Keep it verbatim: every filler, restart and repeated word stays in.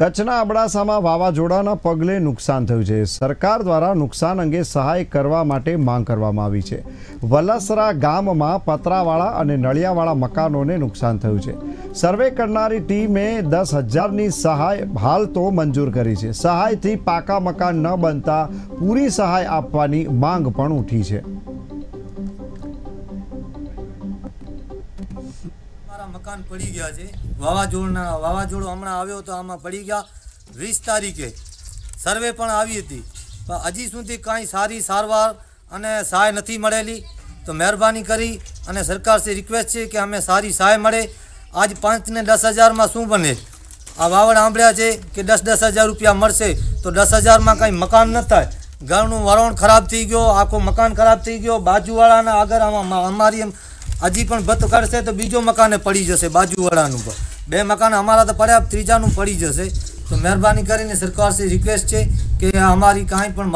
કચ્છના અબડાસામાં વાવાઝોડાના પગલે નુકસાન થયું છે। સરકાર દ્વારા નુકસાન અંગે સહાય કરવા માટે માંગ કરવામાં આવી છે। વલસરા ગામમાં પતરાવાળા અને નળિયાવાળા મકાનોને નુકસાન થયું છે। સર્વે કરનારી ટીમે દસ હજારની સહાય હાલ તો મંજૂર કરી છે। સહાયથી પાકા મકાન ન બનતા પૂરી સહાય આપવાની માંગ પણ ઉઠી છે। मकान पड़ी गया है वावाजोड़ना वावाजोड़ हमणा आव्यो तो आमां पड़ी गया वीस तारीखे सर्वे पण आवी हती पण हजी सुधी कांई सारी सारवार अने सहाय नथी मळेली। तो मेहरबानी करी अने सरकार से रिक्वेस्ट है कि अमे सारी सहाय मळे। आज पांच ने दस हज़ार में शू बने? आ वावड़ आंबळ्या है कि दस दस हज़ार रुपया मळशे तो दस हज़ार में कहीं मकान न थाय। घरनुं वरण खराब थी गयो, आखो मकान खराब थी गयो। बाजूवाळाना अगर अमारी हजी पण बत करशे तो बीजो मकान पड़ी जशे। बाजूवाळानुं पण बे मकान अमारा तो पड्या, त्रीजानुं पड़ी जशे। तो मेहरबानी करीने सरकार से रिक्वेस्ट है कि अमारी कांई पण